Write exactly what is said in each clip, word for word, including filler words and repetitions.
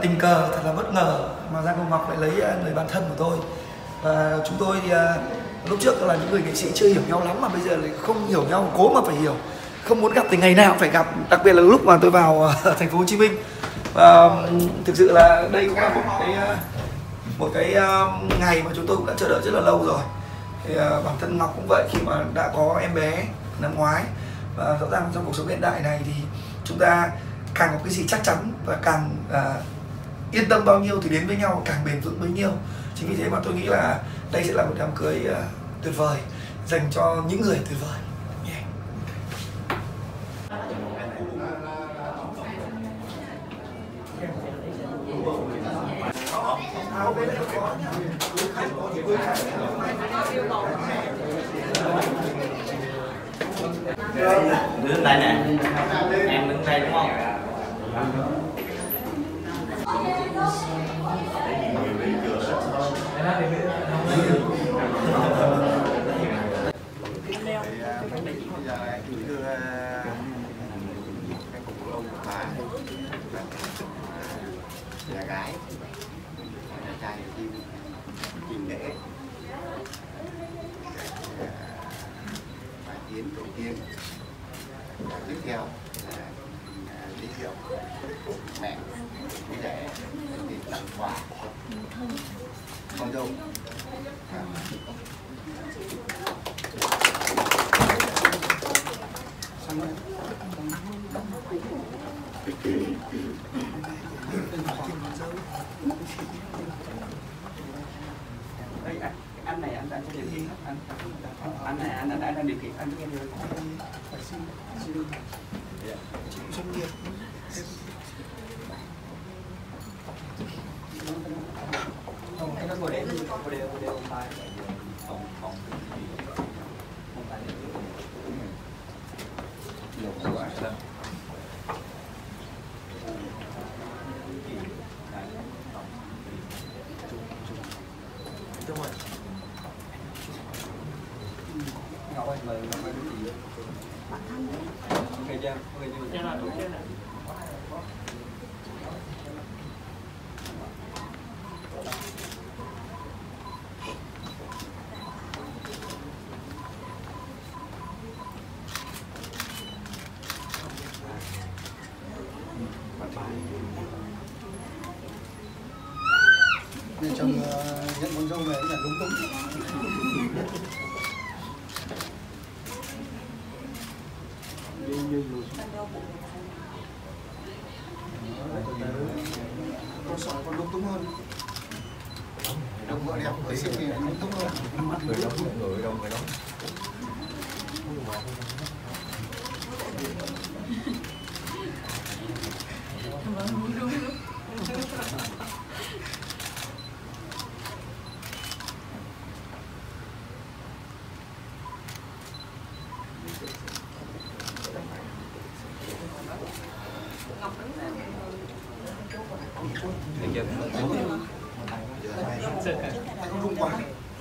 tình cờ, thật là bất ngờ mà Giang Hồng Ngọc lại lấy người bạn thân của tôi. Và chúng tôi thì lúc trước là những người nghệ sĩ chưa hiểu nhau lắm, mà bây giờ lại không hiểu nhau, cố mà phải hiểu, không muốn gặp thì ngày nào phải gặp, đặc biệt là lúc mà tôi vào thành phố Hồ Chí Minh. Và thực sự là đây cũng là một cái một cái ngày mà chúng tôi cũng đã chờ đợi rất là lâu rồi. Thì bản thân Ngọc cũng vậy, khi mà đã có em bé năm ngoái, và rõ ràng trong cuộc sống hiện đại này thì chúng ta càng có cái gì chắc chắn và càng à, yên tâm bao nhiêu thì đến với nhau càng bền vững bấy nhiêu. Chính vì thế mà tôi nghĩ là đây sẽ là một đám cưới uh, tuyệt vời dành cho những người tuyệt vời. Yeah. Đứng đây nè, em đứng đây đúng không? Là gái, là trai thì chim lễ, và tiến tổ tiên. Tiếp theo là giới thiệu mẹ với rể để tặng quà con dâu. Đây, anh này anh đang điều khiển anh anh này anh đã đang điều khiển anh nghe được Phải xin xin doanh nghiệp. không cái nó ngồi đây ngồi đây ngồi đây ông tài không không không tài nhiều quá sao đúng rồi. Ngọc ơi, mời Ngọc ơi cái gì? Bạn thân đấy. Ok chưa? Ok chưa? Chưa là đủ chưa nè. Để chồng uh, nhận con dâu này là lúng túng. Con sợ con lúng túng hơn. Đông vợ đẹp với xinh thì lúng túng hơn. Người đông người đông người đông. Được chưa? Không quá.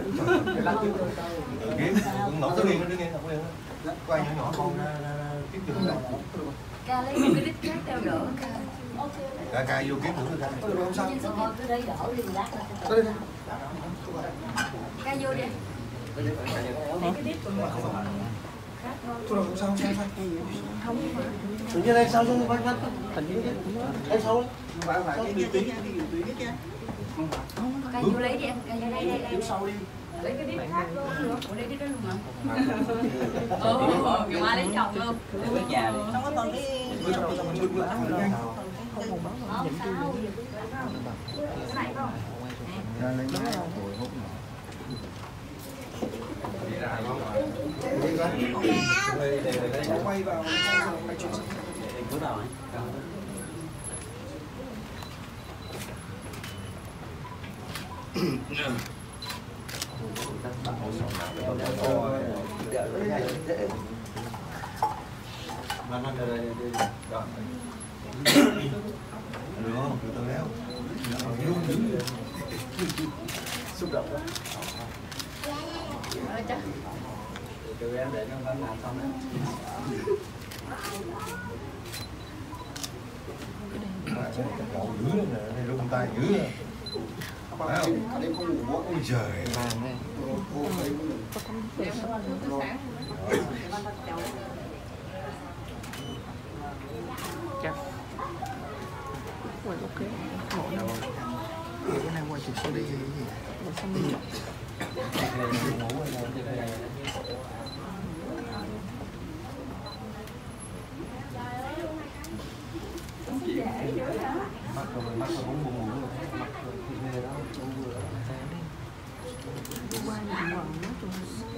Cũng nổ tới liền, nó đứng yên, không liền. Quay nhỏ nhỏ con tiếp tục lại. Ca lấy một cái đít khác đeo đỡ. Ca ca vô kiếm nữa ra. Không sao. Cứ lấy đỡ đi lát nó sẽ ca vô đi. Lấy cái đít của mình. Thôi không sao, sao sao. Không mà. Tự nhiên đây sao chứ quay quay. Thành như thế. Đây sao đấy? Bạn phải cái điều tí. Không, ca vô lấy đi em, ca vô lấy đây đây. Sau đi. Lấy cái đít khác luôn được. Ủa lấy đít đó luôn mà. Ồ, ngày mai lấy chồng luôn. Để nhà đi. Không có còn cái Bước trong trong bước bước nhanh. không buồn bắn không sao. Cái này không? Ra lấy máy rồi hút nữa. Quay vào quay chuyện. Bước vào ấy. Mà nó đây đây đây. Được không? Từ từ léo. Xúc động quá. Từ em để nó vẫn làm xong đấy. Cậu dữ nè, này rung tay dữ nè. Phải không? Ở đây không ngủ. Ôi trời. Vàng đây. Chắc. Quay ok. Ngộ đâu. Cái này quay chụp số đi hay gì? Một xong đi. Mắt rồi mắt rồi cũng buồn ngủ rồi. Mắt rồi thì đó cũng vừa đó. Qua những quần nó chung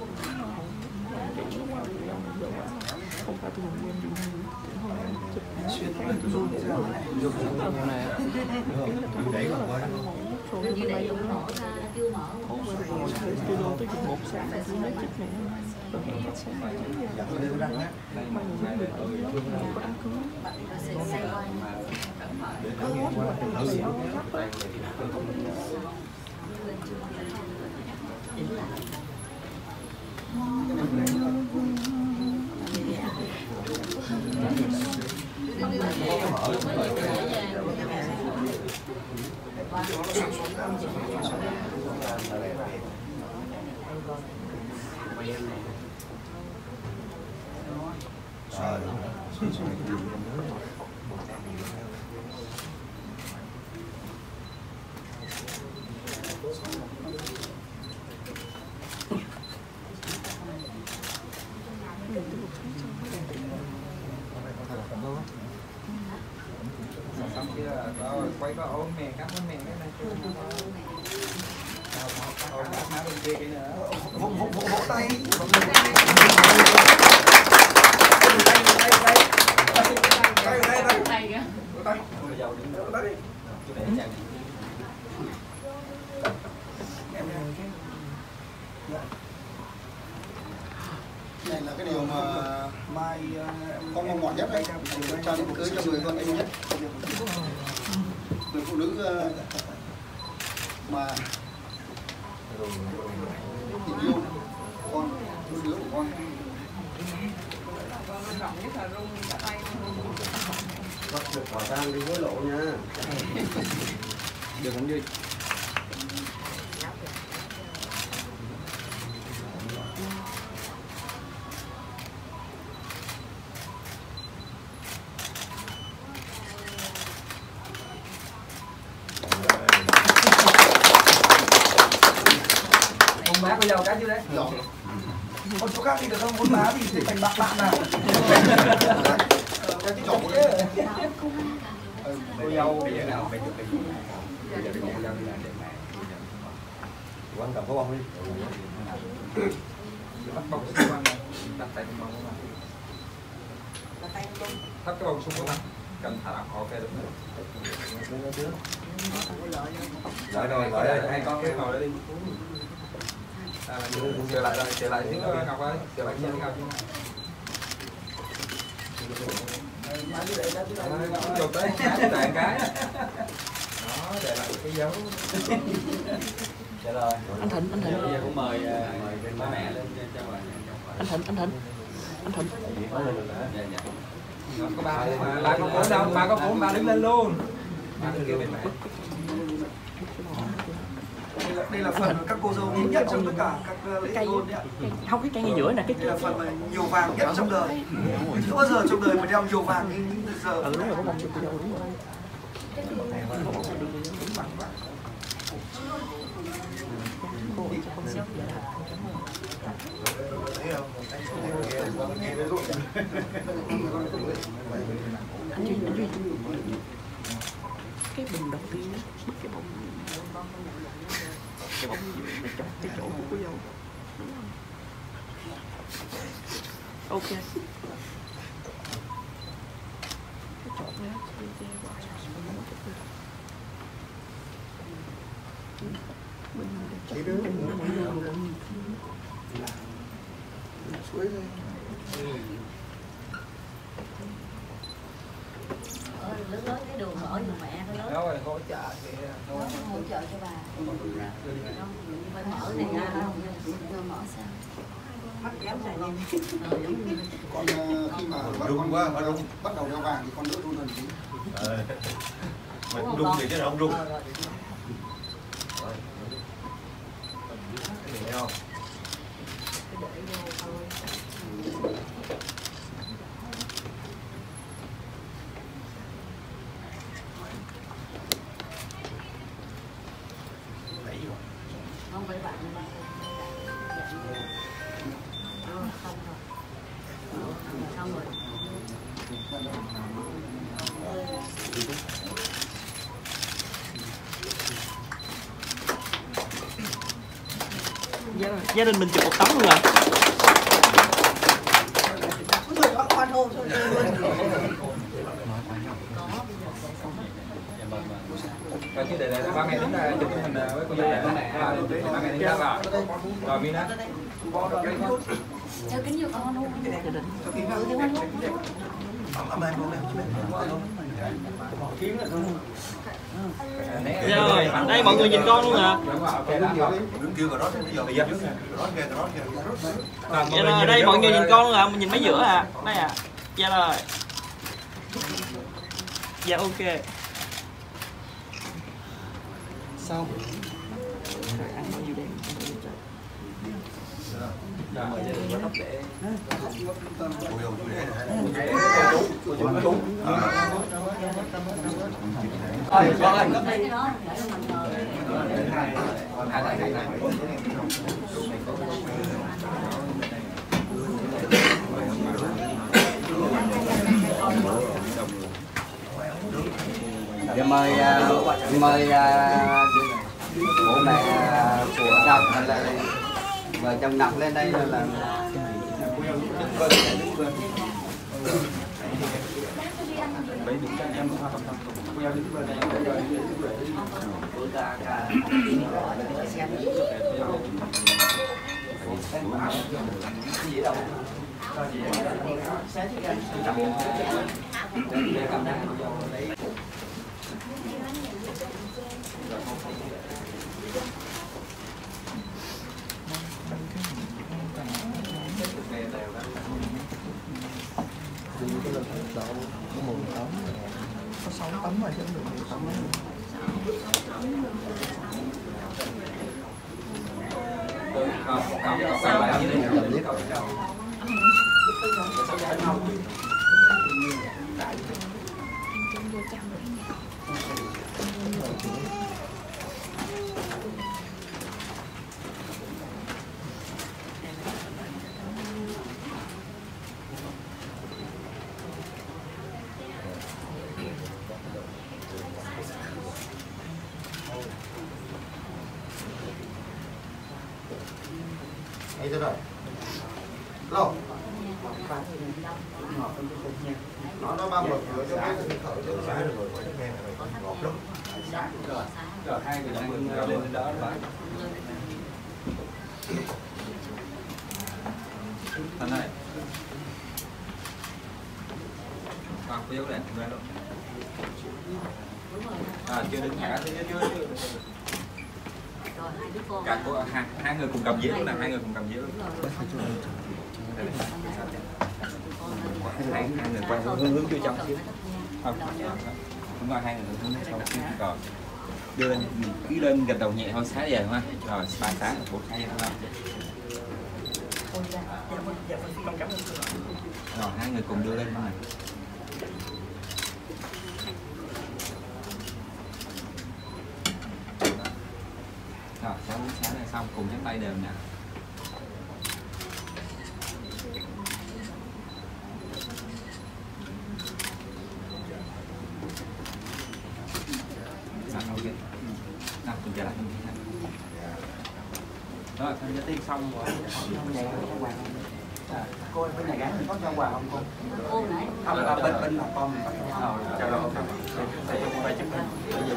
không phải tôi muốn quên gì xuyên qua tôi run thì sao dùng dùng này Đẩy vào qua. Như đây cũng mở ra chưa mở. tôi luôn tới chừng một sáng là tôi nói chích này rồi hẹn khách sạn Dạ tôi đều răng á. mà những người ở có đám cưới Để thử nghiệm qua thử nghiệm. Xong kia rồi quay có ôm mè cắm ôm mè cái này ôm má bên kia kia nữa vỗ vỗ vỗ vỗ tay tay tay tay tay tay người giàu đứng đó tay để chạy Này là cái điều mà mai con mong mỏi nhất đấy, cho đám cưới cho người con yêu nhất, người phụ nữ mà tình yêu con, đứa đứa của con. Bắt được quả tang đi hối lộ nha. được không đi bác bây giờ cái chứ đấy còn chỗ khác thì được không muốn má thì thành bạn bạn nào Cái chồng của cô dâu bây giờ nào phải chụp hình bây giờ cô dâu đi làm đẹp này quan trọng có bông đi. bắt bông xung quanh đặt tay bông thấp cái bông xung quanh cần thả ok đúng rồi rồi rồi rồi hai con cái ngồi đó đi à, trở lại rồi trở lại tiếng Ngọc ơi trở lại tiếng Ngọc chụp tới đàn cái đó để lại cái dấu rồi anh Thịnh anh Thịnh bây giờ cũng mời mời bên ba mẹ lên cho mời anh Thịnh anh Thịnh anh Thịnh có ba mà ba có bốn đâu ba có bốn ba đứng lên luôn ba đứng kia bên mẹ đây là, đây là phần mà các cô dâu thích nhất trong tất cả các lễ hôn đấy ạ. Không, cái cây ngay giữa nè, cái Đây là phần mà nhiều vàng nhất trong đời. Chưa bao giờ trong đời mà đeo nhiều vàng như những giờ. ừ đúng rồi, có bông cho dâu đúng rồi. Anh Duy, anh Duy, cái bình đầu tiên á, bứt cái bông, cái bông để chọc cái chỗ của cô dâu, đúng không? Ok. Cái chọn này á, đi che qua. Mình để chọc cái bình của mọi người mọi người. Suối thôi. Lớn lớn cái đường mở giùm mẹ nó lớn. đó rồi hỗ trợ kìa Nó hỗ trợ cho bà. Nó phải mở này ra không? Nó mở sao? Còn uh, khi mà bắt Rung con quá, quá rung. bắt đầu đeo vàng thì con đỡ run hơn tí. Ờ. Mình rung thì chứ là không rung. Cái này thấy không? Không phải bạn xong rồi. Gia, gia đình mình chụp một tấm luôn à? Rồi chứ để ba mẹ đứng ra chụp hình với cô dâu này. Ba mẹ đứng ra vào. Rồi Min á. Đeo kính vô con luôn. Ừ, thì con luôn. Rồi, đây mọi người nhìn con luôn hả? Đứng kêu cà rốt bây giờ bây giờ cà rốt kìa, cà rốt kìa. Dạ rồi, đây mọi người nhìn con luôn hả? Mình nhìn mấy giữa à? Đây à? Dạ rồi. Dạ ok. Xong. Ăn bao nhiêu đen? Mời gia đình bắt để Cô dâu chú để này. cô chú chú. Ơi, con ơi, cấp cái đó để mình Dạ mời mời bộ mẹ của Ngọc hay là vợ chồng Ngọc lên đây là Có sáu tấm mà chứ không được mười tấm. Thấy chưa rồi? Lô. Nó nó ba một rồi cho cái khởi cho nó rồi rồi nghe rồi ngọt lắm. Rồi hai người đang lên lên đó đó. Anh ơi. Con có dấu đèn ra đâu. À chưa đứng hả? Chưa chưa chưa. rồi hai đứa con. Cả cô hai, hai người cùng cầm dĩa luôn nè, hai người cùng cầm dĩa luôn. Hai, hai người quay hướng hướng vô trong xíu. Không, đúng rồi, hai người hướng hướng trong xíu rồi. Đưa lên, mình cứ lên gật đầu nhẹ thôi, xá về thôi. Rồi ba xá bốn xá vậy thôi. Rồi hai người cùng đưa lên thôi. Rồi xá bốn xá này xong cùng nhấc tay đều nè. Nào, cùng trở lại. Rồi, tham gia tiên xong rồi. Cô ơi, bên này gái có cho quà không cô? Cô nãy. Không, là bên bên học con mình có cho. Chào rồi, phải chụp hình.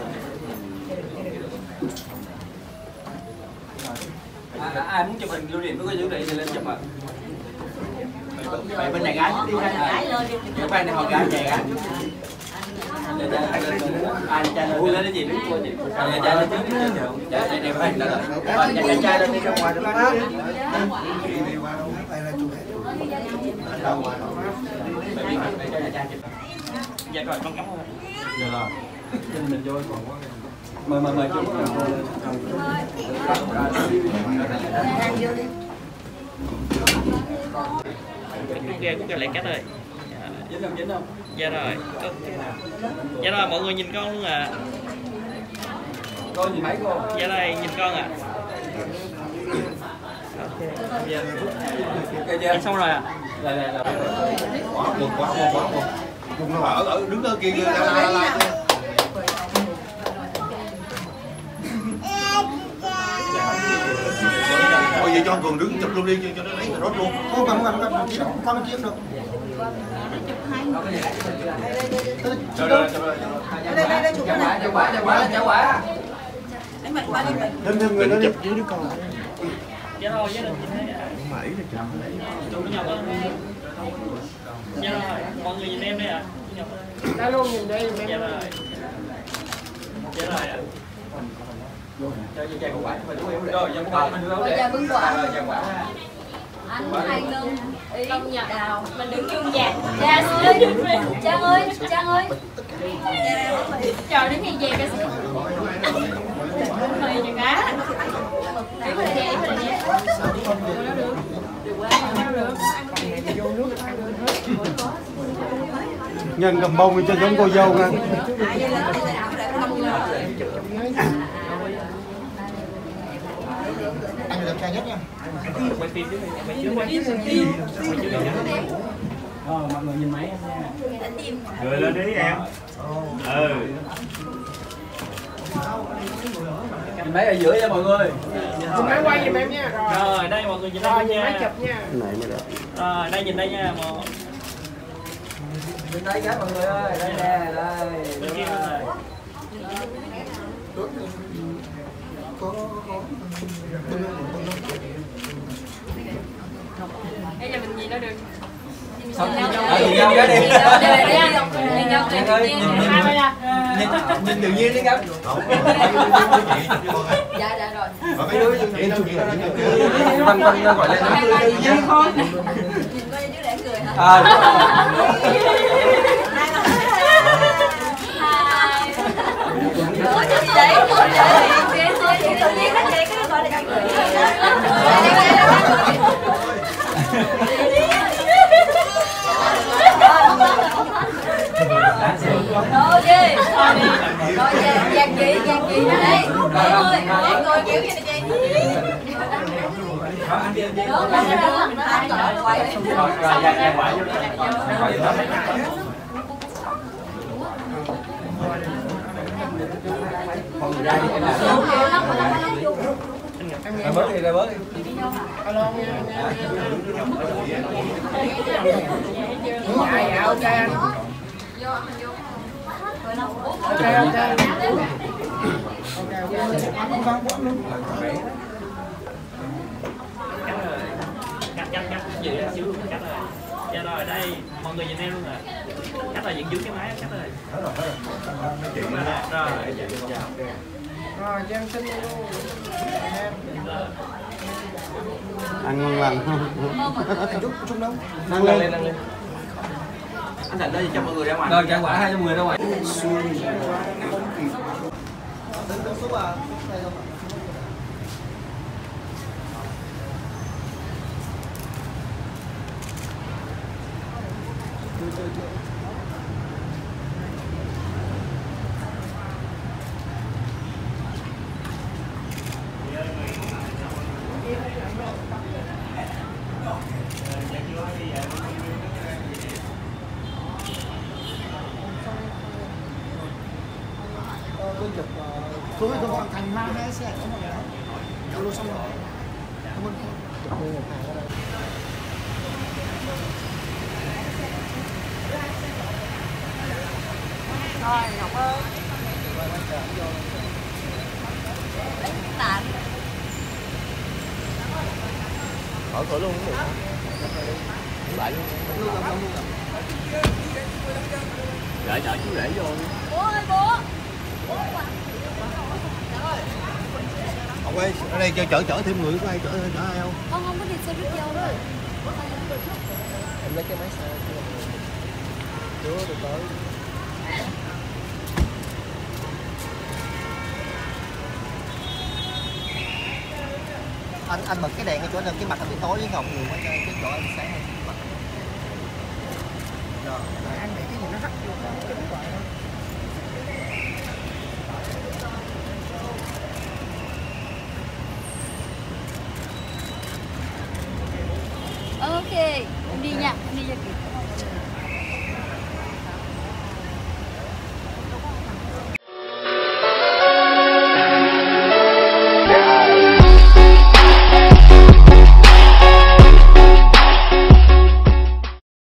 À, ai muốn chụp hình lưu niệm với cô chú này thì lên chụp ạ. Vậy bên này gái đi ha. Các bạn này họ gái nhà gái. Ai trai lên lên cái gì đứng cô chị. Nhà trai lên trước chứ. Dạ đây này phải là. Nhà trai lên đi ra ngoài cho nó mát. Dạ rồi, con cảm ơn. Dạ rồi. Mình vô còn quá. Mời mời mời chú. Cút ra, cút ra lại cách rồi. Dính không, dính không? Dạ rồi. Dạ rồi, mọi người nhìn con luôn à. Con gì mấy cô? Dạ đây, nhìn con à. Dạ. Dạ xong rồi à. Đây đây là. Quá buồn, quá buồn, quá buồn. Cùng nó ở ở đứng ở kia kia la la la. Thôi vậy cho anh Cường đứng chụp luôn đi cho nó lấy cái rốt luôn. Không cần, không cần, không cần, con kia cũng được. Rồi rồi rồi. Đây đây đây chụp cái này. Chào quả, chào quả, chào quả. Đánh mặt qua đi mình. Thêm thêm người nữa chụp dưới đứa con. Dạ rồi, dạ rồi, nhìn thấy à. Mà ý là chụp. Chụp với nhau đó. Dạ rồi, mọi người nhìn em đây ạ. Đã luôn nhìn đây Dạ rồi. Dạ rồi ạ. Cho chị chàng quả mình đúng rồi. Rồi, dân quả mình đưa Rồi giờ bưng quả. Rồi, dân quả. Anh Hai Lương, Ý, Đào, mình đứng chung dàn. Cha ơi, Trang ơi, Trang ơi. Trời đứng ngay về cái gì? Mày chừng á. Ý mà về, ý mà về. Nó được. Được quá, nó được. Nhân cầm bông cho giống cô dâu nha. Anh là đẹp trai nhất nha. Quay phim trước đi, quay trước, quay trước. Quay trước đi. Ờ, mọi người nhìn máy em nha. Cười lên đi em. Ừ. Nhìn máy ở giữa nha mọi người. Nhìn máy quay giùm em nha. Rồi. Rồi, đây mọi người nhìn Rồi, đây nhìn máy nha. chụp nha. Này mới đẹp. Rồi, đây nhìn đây nha. Một. Bên đây các mọi người ơi, đây nè, đây. Bên kia nữa rồi. Bây giờ mình nhìn nó được. Xong nhìn nhau. Nhìn nhau cái đi. Nhìn nhau Nhìn ơi, nhìn nhìn nhìn nhìn tự nhiên đi các. Dạ dạ rồi. Mà mấy đứa như vậy đâu kìa. Văn Văn gọi lên. Nhìn coi chứ để cười hả? À. Ủa chứ gì vậy? Ủa vậy? Tự nhiên nó vậy cái gọi là chị cười. Rồi gì? Rồi vàng vàng chị, vàng chị ra đây. Mọi người, mọi người kiểu như này chị. Đó, đó, đó, nó ăn rồi, quay đi. Rồi rồi ra ra quả vô. Mọi người ra đi em làm. Ra bớt đi, ra bớt đi. Alo nha. Dạ dạ ok anh. Ok ok. Cắt cắt cắt giữ ra xíu luôn, cắt rồi. Dạ rồi, đây mọi người nhìn em luôn rồi. Cắt rồi, dựng dưới cái máy, cắt rồi. Rồi. Rồi cho em xin luôn. Ăn ngon lành không? Chút chút đâu. Năng lên, năng lên. Anh Thành ơi cho mọi người ra ngoài. Rồi trả quả hai cho mọi người ra ngoài. Tôi tôi hoàn thành mang cái xe của mình đó. Alo xong rồi. Cảm ơn con. Rồi, Ngọc ơi. Tạm. Ở cửa luôn cũng được. Lại luôn. Gửi đợi chú rể vô. Bố ơi bố. Ông ơi, ở đây cho chở chở thêm người có ai chở chở ai không? Không không có đi xe buýt vô đó. Em lấy cái máy xa chưa được tới. Anh anh bật cái đèn ở chỗ này, cái mặt anh bị tối với ngọc nhiều quá cho cái chỗ anh sáng hơn cái mặt. Rồi, anh để cái gì nó hắt vô cái điện thoại đó. Ok, em đi nha, em đi nha.